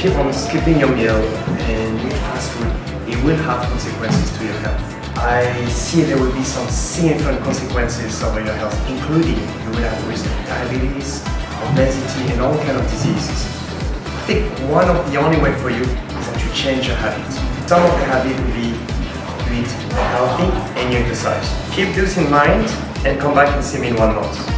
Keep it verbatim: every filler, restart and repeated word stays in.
keep on skipping your meal and eat fast food, it will have consequences to your health. I see there will be some significant consequences over your health, including you will have risk of diabetes, obesity, and all kinds of diseases. I think one of the only way for you is that you change your habits. Some of the habits will be you eat healthy and you exercise. Keep this in mind and come back and see me in one month.